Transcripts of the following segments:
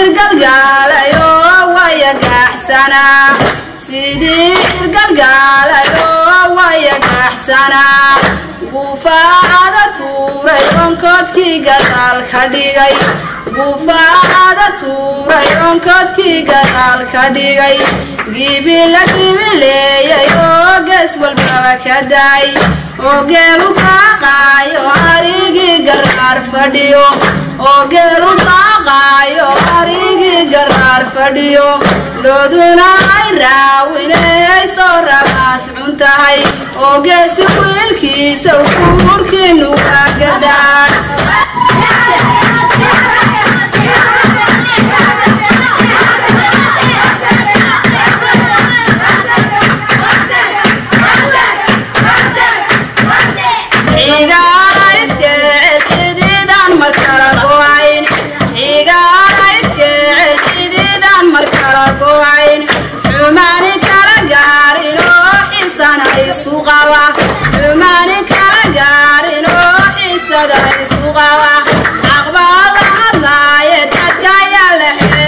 irgalgaalayo wayagaxsana sidii irgalgaalayo wayagaxsana buufaacada tuuray onkoodkii gadaal ka dhigay buufaacada tuuray onkoodkii gadaal ka dhigay gibila gibileeyay oo gees walbaba ka daay oo geelu daaqaayo arigii garaar fadhiyo oo geelu daaqaayo arigii garaar fadhiyo looduna ay raawinay soo rabaas cuntahay oo geesi wiilkiisa ukuurkiinu waa gadaan suqawa mani kala gaarin oo xiisada suqawa aqbal hadlaaye dadka yala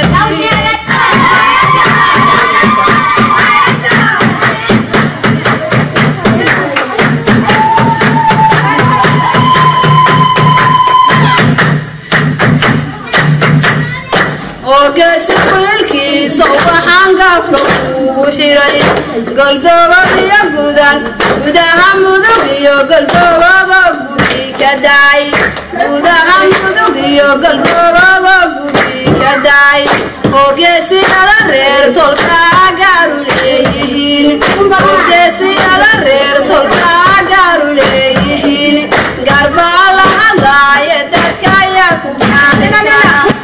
وقاس الكي صوحان قافلو وحيري قلدوغا بيا قودان قوداها مدوغيو قلدوغا بقودي كداي قوداها مدوغيو قلدوغا بقودي كداي وقاسي على الرير طولكا قارو ليهين وقاسي على الرير طولكا قارو ليهين قربا لها ضاية تدكا ياكو كانكا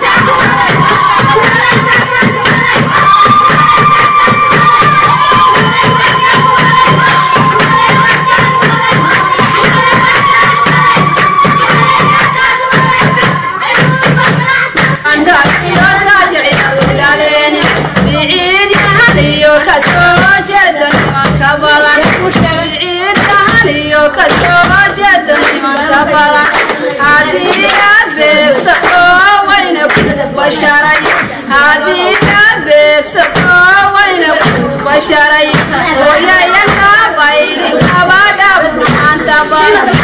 هذه أبيك سقوين بشري ويا يا كابين كابا دابو أنت